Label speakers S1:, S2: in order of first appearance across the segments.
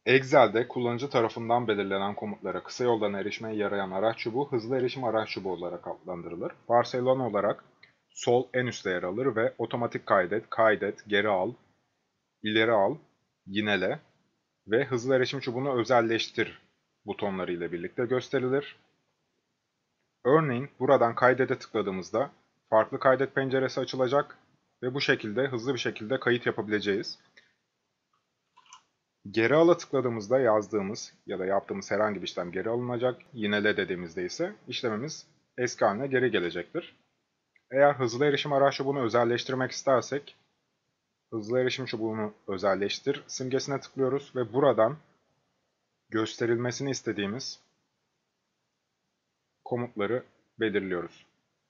S1: Excel'de kullanıcı tarafından belirlenen komutlara kısa yoldan erişmeye yarayan araç çubuğu hızlı erişim araç çubuğu olarak adlandırılır. Varsayılan olarak sol en üstte yer alır ve otomatik kaydet, kaydet, geri al, ileri al, yinele ve hızlı erişim çubuğunu özelleştir butonları ile birlikte gösterilir. Örneğin buradan kaydede tıkladığımızda farklı kaydet penceresi açılacak ve bu şekilde hızlı bir şekilde kayıt yapabileceğiz. Geri ala tıkladığımızda yazdığımız ya da yaptığımız herhangi bir işlem geri alınacak. Yinele dediğimizde ise işlemimiz eski haline geri gelecektir. Eğer hızlı erişim araç çubuğunu özelleştirmek istersek hızlı erişim çubuğunu özelleştir simgesine tıklıyoruz ve buradan gösterilmesini istediğimiz komutları belirliyoruz.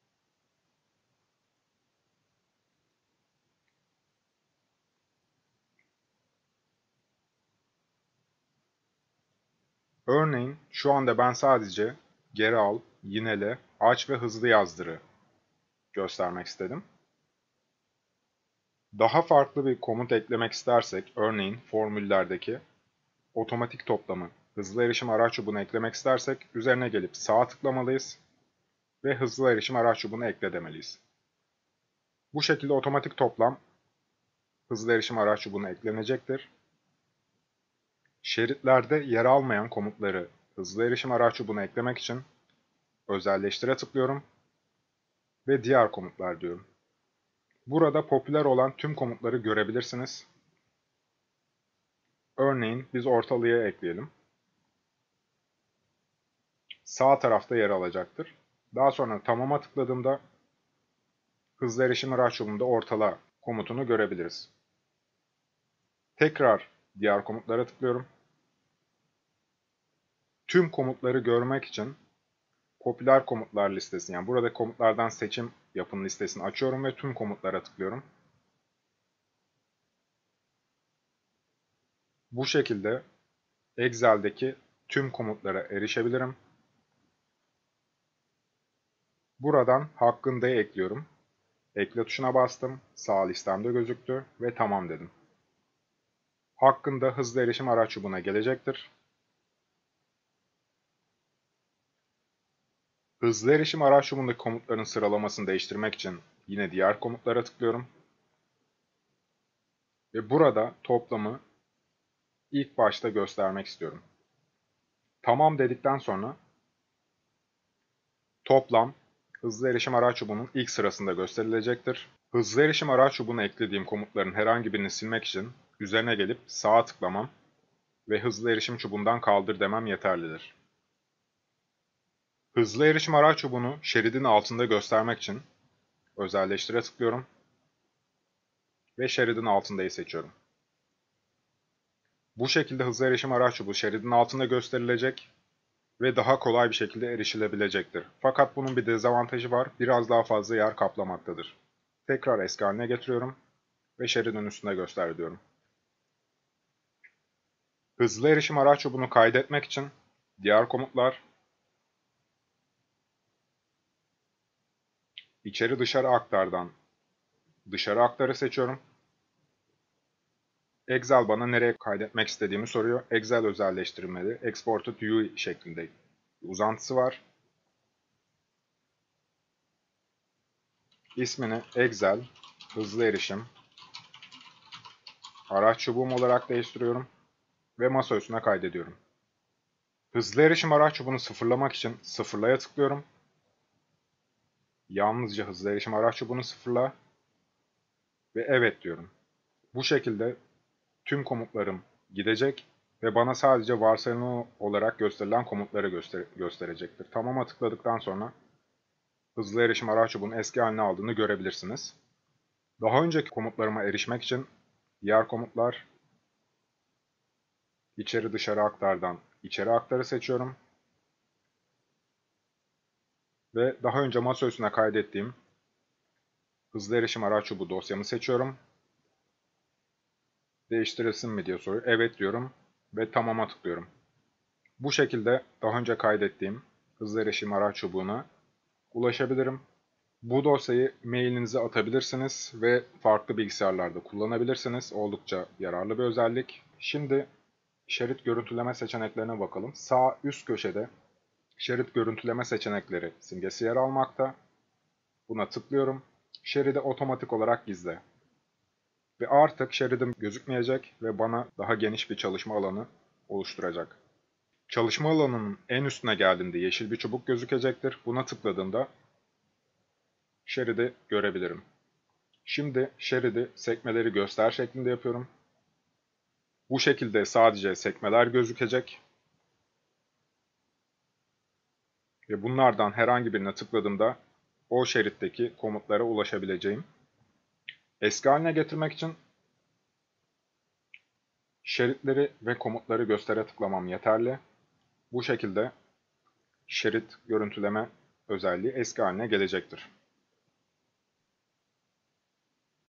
S1: Örneğin şu anda ben sadece geri al, yinele, aç ve hızlı yazdırı göstermek istedim. Daha farklı bir komut eklemek istersek, örneğin formüllerdeki otomatik toplamı hızlı erişim araç çubuğunu eklemek istersek, üzerine gelip sağa tıklamalıyız ve hızlı erişim araç çubuğunu ekle demeliyiz. Bu şekilde otomatik toplam hızlı erişim araç çubuğuna eklenecektir. Şeritlerde yer almayan komutları hızlı erişim araç çubuğuna eklemek için özelleştire tıklıyorum ve diğer komutlar diyorum. Burada popüler olan tüm komutları görebilirsiniz. Örneğin biz ortalığa ekleyelim. Sağ tarafta yer alacaktır. Daha sonra tamama tıkladığımda hızlı erişim araç çubuğunda ortala komutunu görebiliriz. Tekrar diğer komutlara tıklıyorum. Tüm komutları görmek için popüler komutlar listesini, yani burada komutlardan seçim yapın listesini açıyorum ve tüm komutlara tıklıyorum. Bu şekilde Excel'deki tüm komutlara erişebilirim. Buradan hakkında'yı ekliyorum. Ekle tuşuna bastım. Sağ listemde gözüktü ve tamam dedim. Hakkında hızlı erişim araç çubuğuna gelecektir. Hızlı erişim araç çubuğundaki komutların sıralamasını değiştirmek için yine diğer komutlara tıklıyorum. Ve burada toplamı ilk başta göstermek istiyorum. Tamam dedikten sonra toplam hızlı erişim araç çubuğunun ilk sırasında gösterilecektir. Hızlı erişim araç çubuğuna eklediğim komutların herhangi birini silmek için üzerine gelip sağa tıklamam ve hızlı erişim çubuğundan kaldır demem yeterlidir. Hızlı erişim araç çubuğunu şeridin altında göstermek için özelleştire tıklıyorum ve şeridin altındayı seçiyorum. Bu şekilde hızlı erişim araç çubuğu şeridin altında gösterilecek ve daha kolay bir şekilde erişilebilecektir. Fakat bunun bir dezavantajı var, biraz daha fazla yer kaplamaktadır. Tekrar eski haline getiriyorum ve şeridin üstünde göster diyorum. Hızlı erişim araç çubuğunu kaydetmek için diğer komutlar içeri dışarı aktardan dışarı aktarı seçiyorum. Excel bana nereye kaydetmek istediğimi soruyor. Excel özelleştirmeli. Exported UI şeklinde uzantısı var. İsmini Excel hızlı erişim araç çubuğum olarak değiştiriyorum ve masa üstüne kaydediyorum. Hızlı erişim araç çubuğunu sıfırlamak için sıfırlaya tıklıyorum. Yalnızca hızlı erişim araç çubuğunu sıfırla ve evet diyorum. Bu şekilde tüm komutlarım gidecek ve bana sadece varsayılan olarak gösterilen komutları gösterecektir. Tamam'a tıkladıktan sonra hızlı erişim araç çubuğunun eski halini aldığını görebilirsiniz. Daha önceki komutlarıma erişmek için diğer komutlar içeri dışarı aktardan içeri aktarı seçiyorum. Ve daha önce masa üstüne kaydettiğim hızlı erişim araç çubuğu dosyamı seçiyorum. Değiştirilsin mi diye soruyor. Evet diyorum ve tamama tıklıyorum. Bu şekilde daha önce kaydettiğim hızlı erişim araç çubuğuna ulaşabilirim. Bu dosyayı mailinize atabilirsiniz ve farklı bilgisayarlarda kullanabilirsiniz. Oldukça yararlı bir özellik. Şimdi şerit görüntüleme seçeneklerine bakalım. Sağ üst köşede şerit görüntüleme seçenekleri simgesi yer almakta. Buna tıklıyorum. Şeridi otomatik olarak gizle. Ve artık şeridim gözükmeyecek ve bana daha geniş bir çalışma alanı oluşturacak. Çalışma alanının en üstüne geldiğimde yeşil bir çubuk gözükecektir. Buna tıkladığımda şeridi görebilirim. Şimdi şeridi sekmeleri göster şeklinde yapıyorum. Bu şekilde sadece sekmeler gözükecek. Ve bunlardan herhangi birine tıkladığımda o şeritteki komutlara ulaşabileceğim. Eski haline getirmek için şeritleri ve komutları göstere tıklamam yeterli. Bu şekilde şerit görüntüleme özelliği eski haline gelecektir.